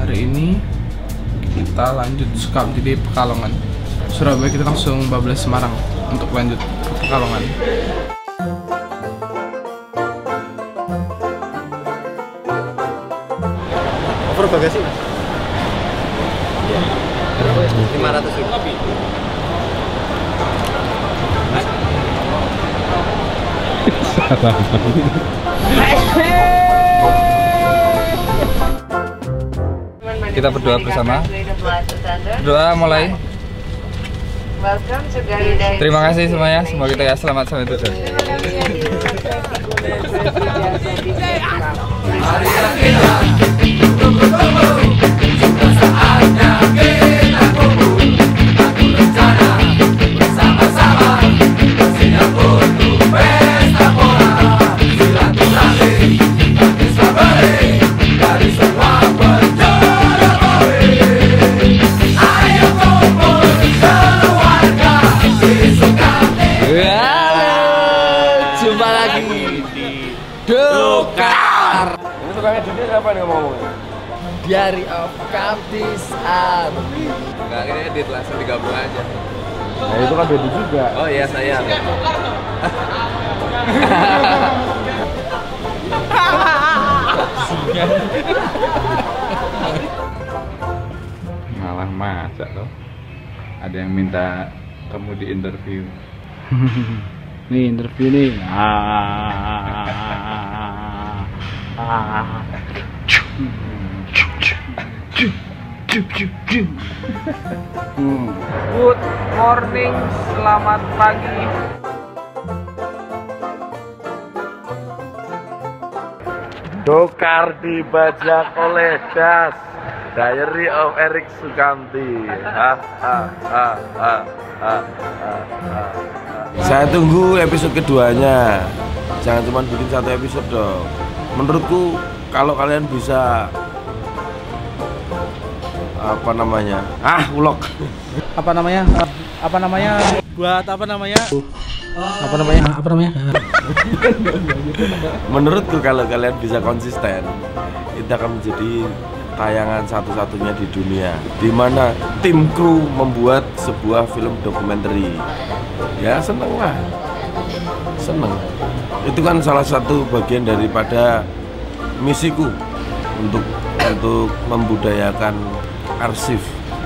Hari ini kita lanjut Sukamti di Pekalongan. Surabaya kita langsung bablas Semarang untuk lanjut ke Pekalongan. Over bagasi mas? Iya. 500.000. Kita berdoa bersama. Doa mulai. Terima kasih semuanya. Semoga kita ya selamat sampai tujuan. Jumpa lagi di Dokar. Ini tukangnya dunia apa nih ngomongnya? Diary of Kaptisan. Enggak, ini edit langsung digabung aja. Nah itu kan beda juga. Oh iya saya. Malah masa loh. Ada yang minta kamu di interview. Nih interview nih. Good morning, selamat pagi. Dokar dibajak oleh Das. Diary of Erik Sukamti. Saya tunggu episode keduanya. Jangan cuma bikin satu episode dong. Menurutku kalau kalian bisa apa namanya? Vlog. Apa namanya? Buat apa namanya? Menurutku kalau kalian bisa konsisten, itu akan menjadi tayangan satu-satunya di dunia di mana tim kru membuat sebuah film dokumenter. Ya seneng lah, seneng. Itu kan salah satu bagian daripada misiku untuk membudayakan arsip.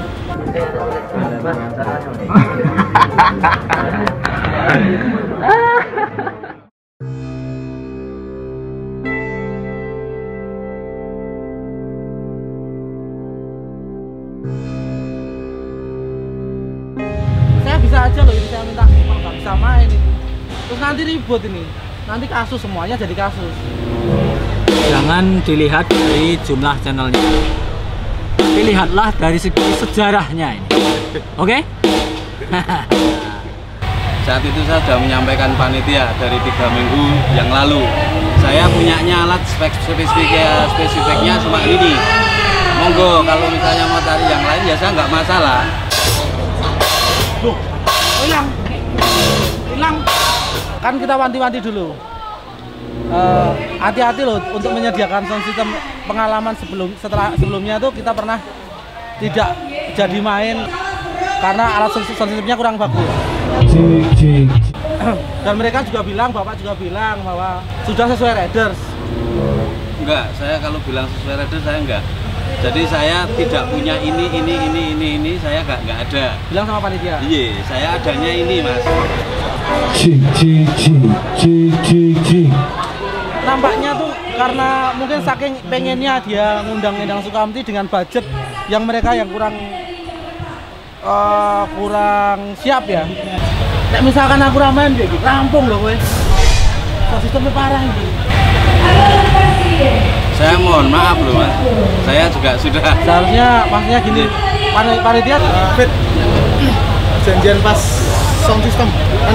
Saya bisa aja loh ini, saya minta nggak bisa main ini. Terus nanti ribut ini, nanti kasus, semuanya jadi kasus. Jangan dilihat dari jumlah channelnya, dilihatlah dari segi sejarahnya ini. Oke? Saat itu saya sudah menyampaikan panitia dari 3 minggu yang lalu. Saya punyanya alat spesifiknya cuma ini. Monggo kalau misalnya mau cari yang lain ya saya nggak masalah. Hilang. Kan kita wanti-wanti dulu. Hati-hati loh untuk menyediakan sound system. Pengalaman sebelumnya tuh kita pernah tidak jadi main karena alat sound systemnya kurang bagus. Dan mereka juga bilang, Bapak juga bilang bahwa sudah sesuai riders. Enggak, saya kalau bilang sesuai riders saya enggak. Jadi saya tidak punya ini saya nggak ada. Bilang sama panitia. Iya, saya adanya ini mas. Nampaknya tuh karena mungkin saking pengennya dia ngundang Endang Sukamti dengan budget yang mereka yang kurang siap ya. Nek misalkan aku ramen dia gitu, rampung loh gue. Sistemnya parah ini. Saya mohon maaf loh mas, saya juga sudah. Seharusnya maksudnya gini, panitia fit janjian pas sound system kan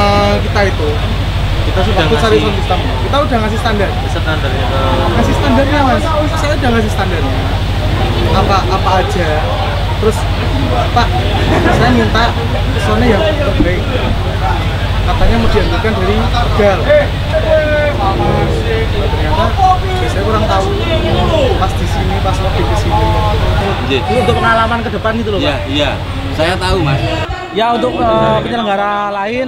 kita sudah cari sound system, kita udah ngasih ngasih standarnya mas, saya udah ngasih standarnya apa aja. Terus Pak, saya minta soundnya yang terbaik, katanya mau diambilkan dari Gal. Ternyata kita biasanya kurang tahu pas di sini, pas lebih ke sini. Ini untuk pengalaman ke depan gitu loh, Iya, Pak. iya. Saya tahu, Mas. Ya untuk penyelenggara lain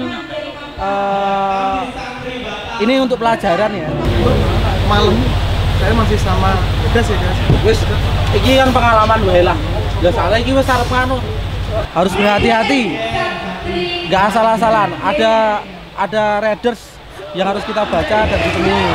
ini untuk pelajaran ya. Malam saya masih sama gas ya guys. Wis iki kan pengalaman wae lah. Ya salah iki wis arep ngono. Harus berhati-hati. Enggak asal-asalan. Ada readers yang harus kita baca dan ditemui.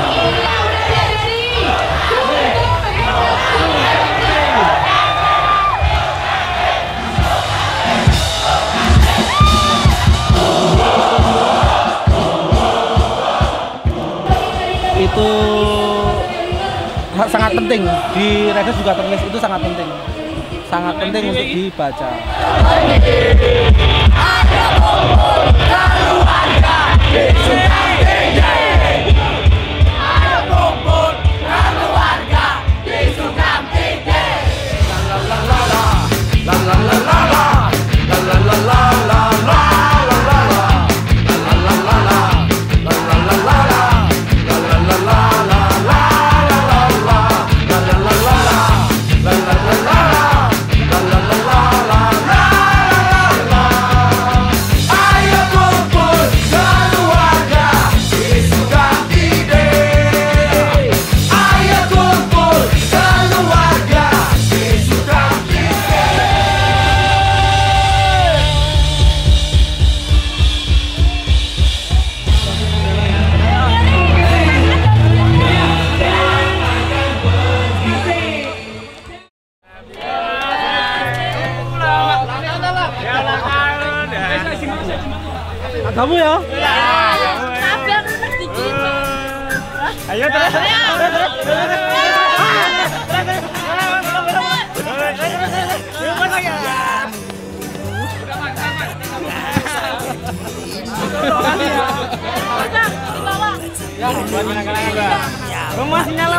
Itu sangat penting, di readers juga tertulis, itu sangat penting untuk dibaca. Kamu ya? Tapi aku setuju. Ayo terus. Masih nyala.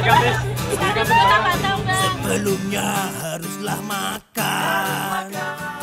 Sebelumnya haruslah makan.